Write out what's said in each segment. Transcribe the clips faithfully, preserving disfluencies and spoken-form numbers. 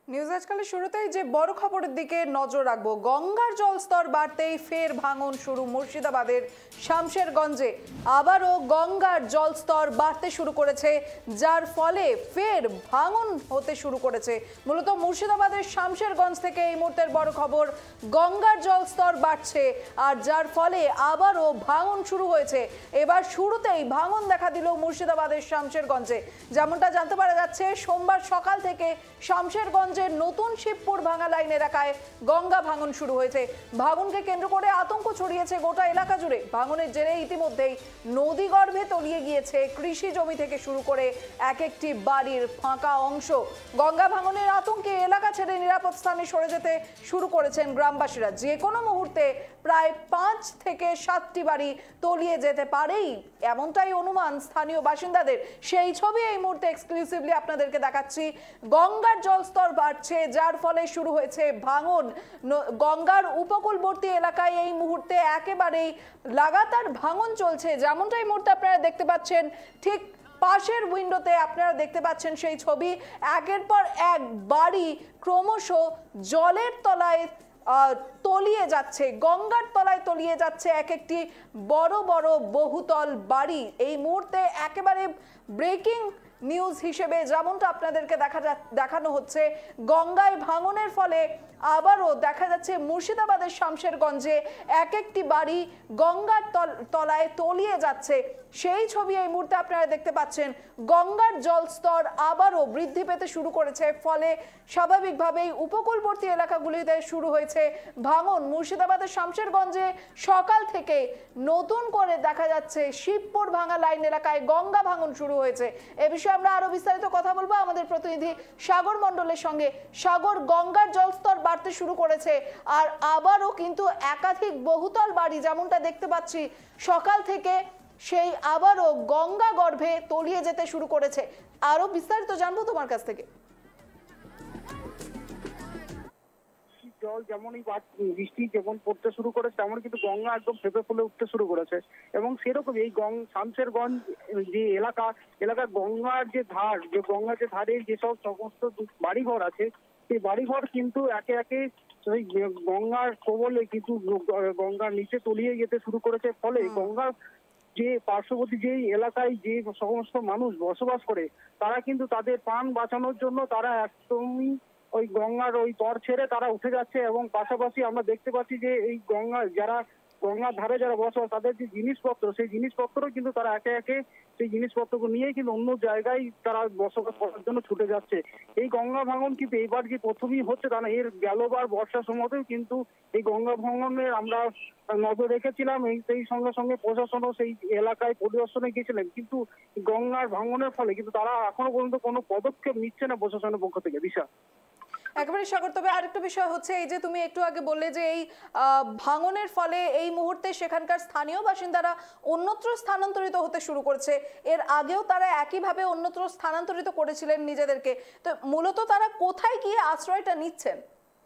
News আজকালের শুরুতেই যে বড় খবরের দিকে নজর রাখবো। গঙ্গার জলস্তর বাড়তেই ফের ভাঙন শুরু মুর্শিদাবাদের শামশেরগঞ্জে। আবারও গঙ্গার জলস্তর বাড়তে শুরু করেছে, যার ফলে ফের ভাঙন হতে শুরু করেছে। মূলত মুর্শিদাবাদের শামশেরগঞ্জ থেকে এই মুহূর্তের বড় খবর, গঙ্গার জলস্তর বাড়ছে আর যার ফলে আবারও ভাঙন শুরু হয়েছে। এবার শুরুতেই ভাঙন দেখা দিল মুর্শিদাবাদের শামশেরগঞ্জে। যেমনটা জানতে পারা যাচ্ছে, সোমবার সকাল থেকে শামশেরগঞ্জ নতুন শিবপুর ভাঙা লাইন এলাকায় গঙ্গা ভাঙন শুরু হয়েছে। ভাঙনকে কেন্দ্র করে আতঙ্ক ছড়িয়েছে গোটা এলাকা জুড়ে। ভাঙনের জেরে ইতিমধ্যেই নদী গর্ভে তলিয়ে গিয়েছে কৃষি জমি থেকে শুরু করে এক একটি বাড়ির ফাঁকা অংশ। গঙ্গা ভাঙনের আতঙ্কে এলাকা ছেড়ে নিরাপদ স্থানে সরে যেতে শুরু করেছেন গ্রামবাসীরা। যে কোনো মুহূর্তে প্রায় পাঁচ থেকে সাতটি বাড়ি তলিয়ে যেতে পারেই, এমনটাই অনুমান স্থানীয় বাসিন্দাদের। সেই ছবি এই মুহূর্তে এক্সক্লুসিভলি আপনাদেরকে দেখাচ্ছি। গঙ্গার জলস্তর বাড়ছে, যার ফলে শুরু হয়েছে ভাঙন। গঙ্গার উপকূলবর্তী এলাকায় এই মুহূর্তে একেবারেই লাগাতার ভাঙন চলছে। যেমনটা এই মুহূর্তে আপনারা দেখতে পাচ্ছেন, ঠিক পাশের উইন্ডোতে আপনারা দেখতে পাচ্ছেন সেই ছবি। একের পর এক বাড়ি ক্রমশ জলের তলায় তলিয়ে যাচ্ছে, গঙ্গার তলায় তলিয়ে যাচ্ছে এক একটি বড় বড় বহুতল বাড়ি। এই মুহূর্তে একেবারে ব্রেকিং নিউজ হিসেবে যেমনটা আপনাদেরকে দেখা দেখানো হচ্ছে, গঙ্গায় ভাঙনের ফলে আবারও দেখা যাচ্ছে মুর্শিদাবাদের শামশেরগঞ্জে এক একটি বাড়ি গঙ্গার তলায় তলিয়ে যাচ্ছে। সেই ছবি এই মুহূর্তে আপনারা দেখতে পাচ্ছেন। গঙ্গার জলস্তর আবারও বৃদ্ধি পেতে শুরু করেছে, ফলে স্বাভাবিকভাবেই উপকূলবর্তী এলাকাগুলিতে শুরু হয়েছে ভাঙন। মুর্শিদাবাদের শামশেরগঞ্জে সকাল থেকে নতুন করে দেখা যাচ্ছে শিবপুর ভাঙা লাইন এলাকায় গঙ্গা ভাঙন শুরু হয়েছে। এ বিষয়ে আমরা আরো বিস্তারিত কথা বলবো আমাদের প্রতিনিধি সাগর মণ্ডলের সঙ্গে। সাগর, গঙ্গার জলস্তর বাড়তে শুরু করেছে আর আবারও কিন্তু একাধিক বহুতল বাড়ি যেমনটা দেখতে পাচ্ছি সকাল থেকে সেই আবারও গঙ্গা গর্ভে তলিয়ে যেতে শুরু করেছে। আরো বিস্তারিত জানবো তোমার কাছ থেকে। জল যেমনই বৃষ্টি যেমন পড়তে শুরু করেছে, তেমন কিন্তু গঙ্গা একদম ফেপে ফুলে উঠতে শুরু করেছে। এবং সেরকম এই শামশেরগঞ্জ যে এলাকা এলাকার গঙ্গার যে ধার, যে গঙ্গার যে ধারে যেসব সমস্ত বাড়িঘর আছে, সেই বাড়িঘর কিন্তু একে একে ওই গঙ্গার কবলে কিন্তু গঙ্গার নিচে তলিয়ে যেতে শুরু করেছে। ফলে গঙ্গার যে পার্শ্ববর্তী যে এলাকায় যে সমস্ত মানুষ বসবাস করে, তারা কিন্তু তাদের প্রাণ বাঁচানোর জন্য তারা একদমই ওই গঙ্গার ওই তর ছেড়ে তারা উঠে যাচ্ছে। এবং পাশাপাশি আমরা দেখতে পাচ্ছি যে এই গঙ্গা যারা গঙ্গার ধারে যারা বসবাস, তাদের যে জিনিসপত্র, সেই জিনিসপত্র কিন্তু তারা একে একে সেই জিনিসপত্রকে নিয়ে কিন্তু অন্য জায়গায় তারা বসবাস করার জন্য ছুটে যাচ্ছে। এই গঙ্গা ভাঙন কিন্তু এবার যে প্রথমেই হচ্ছে তা না, এর গেলবার বর্ষার সময়তেও কিন্তু এই গঙ্গা ভাঙনের আমরা নজর রেখেছিলাম। এই সেই সঙ্গে সঙ্গে প্রশাসনও সেই এলাকায় পরিদর্শনে গিয়েছিলেন, কিন্তু গঙ্গার ভাঙনের ফলে কিন্তু তারা এখনো পর্যন্ত কোনো পদক্ষেপ নিচ্ছে না প্রশাসনের পক্ষ থেকে। দিশা একেবারে সাগর, তবে আরেকটা বিষয় হচ্ছে এই যে তুমি একটু আগে বললে যে এই ভাঙনের ফলে এই মুহূর্তে সেখানকার স্থানীয় বাসিন্দারা অন্যত্র স্থানান্তরিত হতে শুরু করেছে। এর আগেও তারা একইভাবে অন্যত্র স্থানান্তরিত করেছিলেন নিজেদেরকে। তো মূলত তারা কোথায় গিয়ে আশ্রয়টা নিচ্ছেন?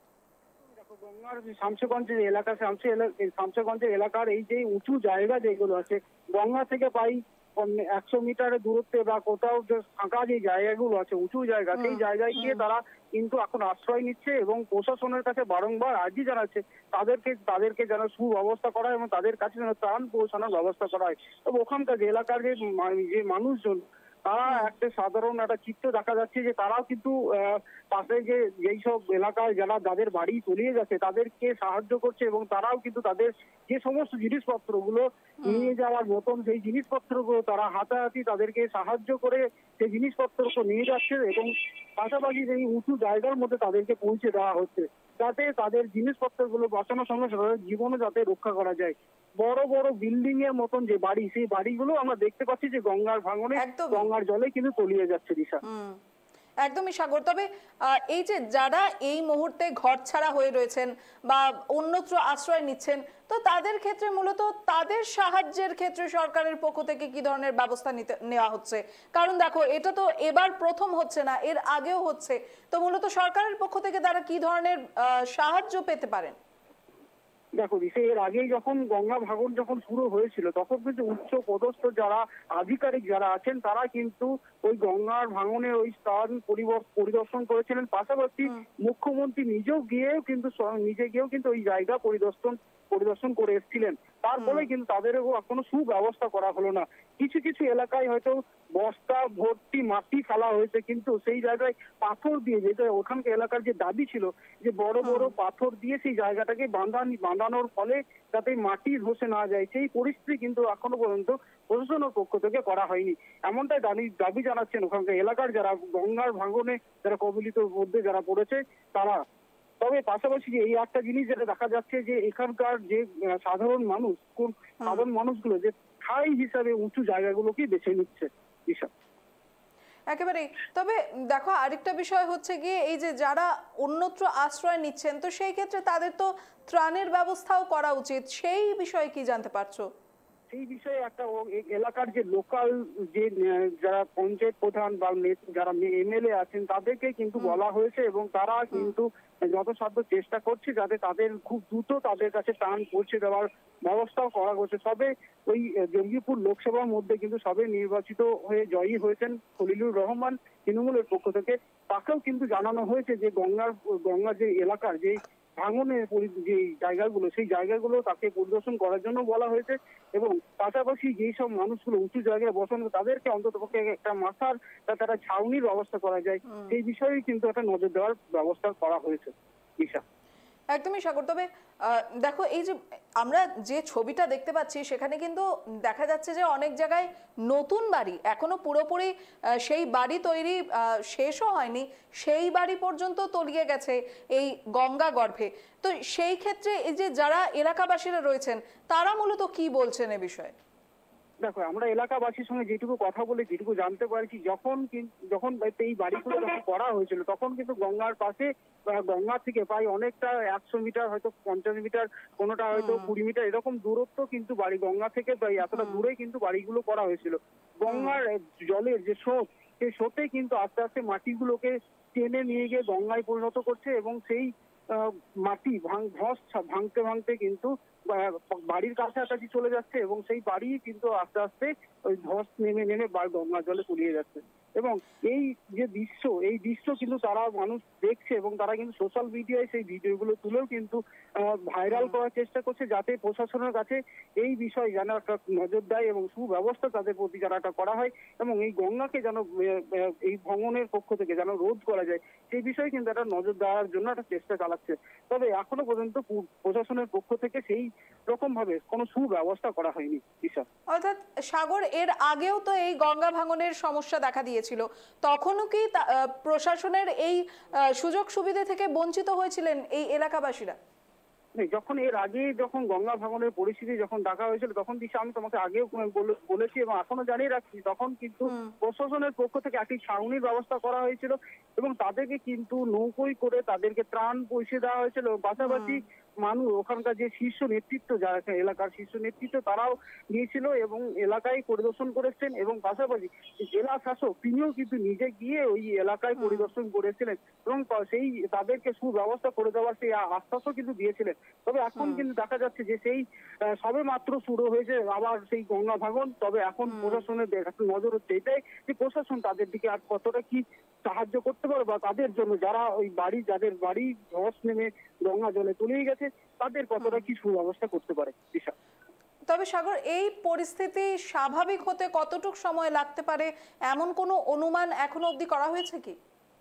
গঙ্গার শামশেরগঞ্জের এলাকা শামশেরগঞ্জের এলাকার এই যে উঁচু জায়গা যেগুলো আছে, গঙ্গা থেকে প্রায় একশো মিটারের দূরত্বে বা কোথাও যে ফাঁকা যে জায়গাগুলো আছে উঁচু জায়গা, সেই জায়গায় গিয়ে তারা কিন্তু এখন আশ্রয় নিচ্ছে এবং প্রশাসনের কাছে বারংবার আর্জি জানাচ্ছে তাদেরকে তাদেরকে যেন সুব্যবস্থা করা হয় এবং তাদের কাছে যেন ত্রাণ পৌঁছানোর ব্যবস্থা করা হয়। তবে ওখানকার যে এলাকার যে যে মানুষজন, তারা একটা সাধারণ একটা চিত্র দেখা যাচ্ছে যে তারাও কিন্তু পাশে যে যেই সব এলাকায় যারা যাদের বাড়ি তলিয়ে যাচ্ছে তাদেরকে সাহায্য করছে এবং তারাও কিন্তু তাদের যে সমস্ত জিনিসপত্রগুলো নিয়ে যাওয়ার মতন সেই জিনিসপত্রগুলো তারা হাতাহাতি তাদেরকে সাহায্য করে সেই জিনিসপত্রগুলো নিয়ে যাচ্ছে এবং পাশাপাশি এই উঁচু জায়গার মধ্যে তাদেরকে পৌঁছে দেওয়া হচ্ছে, যাতে তাদের জিনিসপত্রগুলো বাঁচানোর সঙ্গে সঙ্গে জীবনও যাতে রক্ষা করা যায়। বড় বড় বিল্ডিং এর মতন যে বাড়ি, সেই বাড়িগুলো আমরা দেখতে পাচ্ছি যে গঙ্গার ভাঙনে গঙ্গার জলে কিন্তু তলিয়ে যাচ্ছে। দিশা একদমই সাগর, তবে এই যে যারা এই মুহূর্তে ঘর ছাড়া হয়ে রয়েছেন বা অন্যত্র আশ্রয় নিচ্ছেন, তো তাদের ক্ষেত্রে মূলত তাদের সাহায্যের ক্ষেত্রে সরকারের পক্ষ থেকে কি ধরনের ব্যবস্থা নিতে নেওয়া হচ্ছে? কারণ দেখো, এটা তো এবার প্রথম হচ্ছে না, এর আগেও হচ্ছে। তো মূলত সরকারের পক্ষ থেকে তারা কি ধরনের সাহায্য পেতে পারেন? দেখো দিশে, এর আগেই যখন গঙ্গা ভাঙন যখন শুরু হয়েছিল তখন কিন্তু উচ্চ পদস্থ যারা আধিকারিক যারা আছেন তারা কিন্তু ওই গঙ্গার ভাঙনের ওই স্থান পরিব- পরিদর্শন করেছিলেন। পাশাপাশি মুখ্যমন্ত্রী নিজেও গিয়েও কিন্তু স- নিজে গিয়েও কিন্তু ওই জায়গা পরিদর্শন পরিদর্শন করে এসেছিলেন। তারপরে কিন্তু তাদেরও কোনো সুব্যবস্থা করা হলো না। কিছু কিছু এলাকায় হয়তো বস্তা ভর্তি মাটি ফেলা হয়েছে, কিন্তু সেই জায়গায় পাথর দিয়ে, যেটা ওখানকার এলাকার যে দাবি ছিল যে বড় বড় পাথর দিয়ে সেই জায়গাটাকে বাঁধান বাঁধানোর ফলে যাতে মাটি ধসে না যায়, সেই পরিস্থিতি কিন্তু এখনো পর্যন্ত প্রশাসনের পক্ষ থেকে করা হয়নি। এমনটাই দাবি দাবি জানাচ্ছেন ওখানকার এলাকার যারা গঙ্গার ভাঙনে যারা কবলিত মধ্যে যারা পড়েছে তারা। তবে পাশাপাশি যে এই একটা জিনিস যেটা দেখা যাচ্ছে যে এখানকার যে আহ, সাধারণ মানুষ, কোন সাধারণ মানুষগুলো যে ঠাই হিসাবে উঁচু জায়গাগুলোকেই বেছে নিচ্ছে দিশা। একেবারেই। তবে দেখো, আরেকটা বিষয় হচ্ছে গিয়ে এই যে যারা অন্যত্র আশ্রয় নিচ্ছেন, তো সেই ক্ষেত্রে তাদের তো ত্রাণের ব্যবস্থাও করা উচিত, সেই বিষয়ে কি জানতে পারছো? সেই বিষয়ে একটা ও- এই এলাকার যে লোকাল যে আহ, যারা পঞ্চায়েত প্রধান বা নে- যারা এমএলএ আছেন তাদেরকে কিন্তু বলা হয়েছে এবং তারা কিন্তু যথাসাধ্য চেষ্টা করছে যাতে তাদের খুব দ্রুত তাদের কাছে ত্রাণ পৌঁছে দেওয়ার ব্যবস্থাও করা হয়েছে। তবে ওই আহ, জঙ্গিপুর লোকসভার মধ্যে কিন্তু সবে নির্বাচিত হয়ে জয়ী হয়েছেন খলিলুর রহমান তৃণমূলের পক্ষ থেকে। তাকেও কিন্তু জানানো হয়েছে যে গঙ্গার গঙ্গার যে এলাকার যে ভাঙনের পরি- যে জায়গাগুলো সেই জায়গাগুলো তাকে পরিদর্শন করার জন্য বলা হয়েছে এবং পাশাপাশি যেই সব মানুষগুলো উঁচু জায়গায় বসানো তাদেরকে অন্ততপক্ষে একটা মাথার তাতে একটা ছাউনির ব্যবস্থা করা যায় সেই বিষয়ে কিন্তু একটা নজর দেওয়ার ব্যবস্থা করা হয়েছে দিশা। একদমই সাগর। তবে আহ, দেখো, এই যে আমরা যে ছবিটা দেখতে পাচ্ছি সেখানে কিন্তু দেখা যাচ্ছে যে অনেক জায়গায় নতুন বাড়ি এখনো পুরোপুরি আহ, সেই বাড়ি তৈরি আহ, শেষও হয়নি, সেই বাড়ি পর্যন্ত তলিয়ে গেছে এই গঙ্গা গর্ভে। তো সেই ক্ষেত্রে এই যে যারা এলাকাবাসীরা রয়েছেন তারা মূলত কি বলছেন এ বিষয়ে? দেখো, আমরা এলাকাবাসীর সঙ্গে যেটুকু কথা বলে যেটুকু জানতে পারছি, যখন কিন- যখন এই বাড়িগুলো যখন করা হয়েছিল তখন কিন্তু গঙ্গার পাশে বা গঙ্গা থেকে প্রায় অনেকটা একশো মিটার হয়তো পঞ্চাশ মিটার কোনোটা হয়তো কুড়ি মিটার এরকম দূরত্ব কিন্তু বাড়ি গঙ্গা থেকে প্রায় এতটা দূরে কিন্তু বাড়িগুলো করা হয়েছিল। গঙ্গার জলের যে স্রোত সেই স্রোতে কিন্তু আস্তে আস্তে মাটিগুলোকে টেনে নিয়ে গিয়ে গঙ্গায় পরিণত করছে এবং সেই আহ, মাটি ভাঙ ধস ভাঙতে ভাঙতে কিন্তু আহ, বাড়ির কাছাকাছি চলে যাচ্ছে এবং সেই বাড়ি কিন্তু আস্তে আস্তে ওই ধস নেমে নেমে বা- গঙ্গা জলে তলিয়ে যাচ্ছে। এবং এই যে দৃশ্য এই দৃশ্য কিন্তু তারা মানুষ দেখছে এবং তারা কিন্তু সোশ্যাল মিডিয়ায় সেই ভিডিওগুলো তুলেও কিন্তু ভাইরাল করার চেষ্টা করছে যাতে প্রশাসনের কাছে এই বিষয়ে যেন একটা নজর দেয় এবং সুব্যবস্থা তাদের প্রতি যেন একটা করা হয় এবং এই গঙ্গাকে যেন আহ, আহ, এই ভ্রমণের পক্ষ থেকে যেন রোধ করা যায় সেই বিষয়ে কিন্তু একটা নজর দেওয়ার জন্য একটা চেষ্টা চালাচ্ছে। তবে এখনো পর্যন্ত পু- প্রশাসনের পক্ষ থেকে সেই রকম ভাবে কোনো সুব্যবস্থা করা হয়নি দিশা। অর্থাৎ সাগর, এর আগেও তো এই গঙ্গা ভাঙনের সমস্যা দেখা দিয়েছিল, তখনও কি তা- আহ, প্রশাসনের এই আহ, সুযোগ সুবিধা থেকে বঞ্চিত হয়েছিলেন এই এলাকাবাসীরা? নেই, যখন এর আগে যখন গঙ্গা ভাঙনের পরিস্থিতি যখন দেখা হয়েছিল তখন দিশা আমি তোমাকে আগেও বলে- বলেছি এবং এখনো জানিয়ে রাখছি, তখন কিন্তু প্রশাসনের পক্ষ থেকে একটি ছাউনির ব্যবস্থা করা হয়েছিল এবং তাদেরকে কিন্তু নৌকোই করে তাদেরকে ত্রাণ পৌঁছে দেওয়া হয়েছিল। পাশাপাশি মানুষ ওখানকার যে শীর্ষ নেতৃত্ব যারা এলাকার শীর্ষ নেতৃত্ব তারাও গিয়েছিল এবং এলাকায় পরিদর্শন করেছেন এবং পাশাপাশি জেলা শাসক তিনিও কিন্তু নিজে গিয়ে ওই এলাকায় পরিদর্শন করেছিলেন এবং সেই তাদেরকে সুব্যবস্থা করে দেওয়ার সেই আশ্বাসও কিন্তু দিয়েছিলেন। তবে এখন কিন্তু দেখা যাচ্ছে যে সেই আহ, সবে মাত্র শুরু হয়েছে আবার সেই গঙ্গা ভাঙন। তবে এখন প্রশাসনের দেখ- একটা নজর হচ্ছে এটাই যে প্রশাসন তাদের দিকে আর কতটা কি সাহায্য করতে পারে বা তাদের জন্য যারা ওই বাড়ি যাদের বাড়ি ধস নেমে গঙ্গা জলে তলিয়ে গেছে তাদের কতটা কি সুব্যবস্থা করতে পারে দিশা। তবে সাগর, এই পরিস্থিতি স্বাভাবিক হতে কতটুক সময় লাগতে পারে এমন কোনো অনুমান এখনো অবধি করা হয়েছে কি?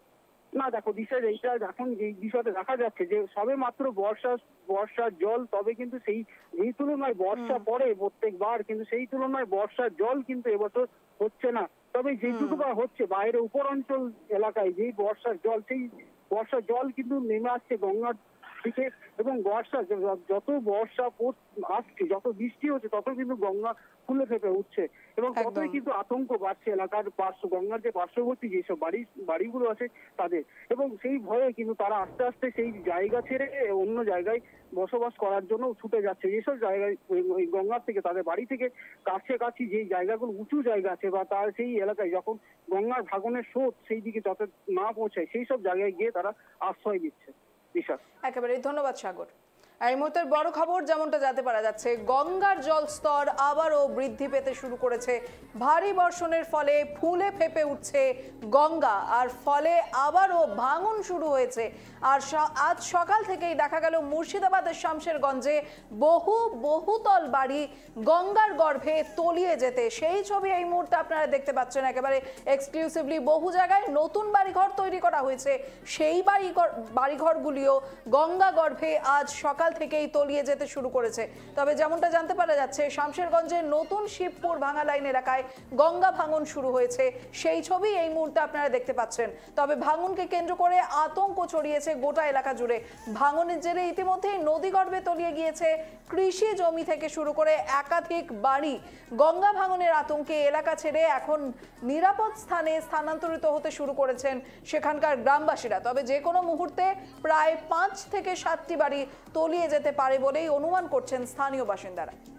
না দেখো দিশা, এইটা এখন যে বিষয়টা দেখা যাচ্ছে যে সবে মাত্র বর্ষা বর্ষার জল, তবে কিন্তু সেই এই তুলনায় বর্ষা পড়ে প্রত্যেকবার কিন্তু সেই তুলনায় বর্ষার জল কিন্তু এবছর হচ্ছে না। তবে যেটুকু বা হচ্ছে বাইরে উপরাঞ্চল এলাকায় যেই বর্ষার জল সেই বর্ষার জল কিন্তু নেমে আসছে গঙ্গার দিকে এবং বর্ষা য- যত বর্ষা পড়- আসছে যত বৃষ্টি হচ্ছে তত কিন্তু গঙ্গা ফুলে ফেপে উঠছে এবং ততই একদম। কিন্তু আতঙ্ক বাড়ছে এলাকার পার্শ্ব গঙ্গার যে পার্শ্ববর্তী যেসব বাড়ি বাড়িগুলো আছে তাদের এবং সেই ভয়ে কিন্তু তারা আস্তে আস্তে সেই জায়গা ছেড়ে অন্য জায়গায় বসবাস করার জন্য ছুটে যাচ্ছে। যেসব জায়গায় ওই- ওই গঙ্গার থেকে তাদের বাড়ি থেকে কাছাকাছি যেই জায়গাগুলো উঁচু জায়গা আছে বা তার সেই এলাকায় যখন গঙ্গার ভাঙনের স্রোত সেই দিকে যত না পৌঁছায় সেই সব জায়গায় গিয়ে তারা আশ্রয় দিচ্ছে দিশা। একেবারে ধন্যবাদ সাগর। এই মুহূর্তের বড় খবর যেমনটা জানতে পারা যাচ্ছে, গঙ্গার জলস্তর আবারও বৃদ্ধি পেতে শুরু করেছে। ভারী বর্ষণের ফলে ফুলে ফেপে উঠছে গঙ্গা, আর ফলে আবারও ভাঙন শুরু হয়েছে। আর আজ সকাল থেকেই দেখা গেল মুর্শিদাবাদের শামশেরগঞ্জে বহু বহুতল বাড়ি গঙ্গার গর্ভে তলিয়ে যেতে। সেই ছবি এই মুহূর্তে আপনারা দেখতে পাচ্ছেন একেবারে এক্সক্লুসিভলি। বহু জায়গায় নতুন বাড়িঘর তৈরি করা হয়েছে, সেই বাড়ি বাড়িঘরগুলিও গঙ্গা গর্ভে আজ সকাল থেকেই তলিয়ে যেতে শুরু করেছে। তবে যেমনটা জানতে পারা যাচ্ছে, শামশেরগঞ্জের নতুন শিবপুর ভাঙা লাইন এলাকায় গঙ্গা ভাঙন শুরু হয়েছে, সেই ছবি এই মুহূর্তে আপনারা দেখতে পাচ্ছেন। তবে ভাঙনকে কেন্দ্র করে আতঙ্ক ছড়িয়েছে গোটা এলাকা জুড়ে। ভাঙনের জেরে ইতিমধ্যেই নদী গর্ভে তলিয়ে গিয়েছে কৃষি জমি থেকে শুরু করে একাধিক বাড়ি। গঙ্গা ভাঙনের আতঙ্কে এলাকা ছেড়ে এখন নিরাপদ স্থানে স্থানান্তরিত হতে শুরু করেছেন সেখানকার গ্রামবাসীরা। তবে যে কোনো মুহূর্তে প্রায় পাঁচ থেকে সাতটি বাড়ি তলিয়ে যেতে পারে বলেই অনুমান করছেন স্থানীয় বাসিন্দারা।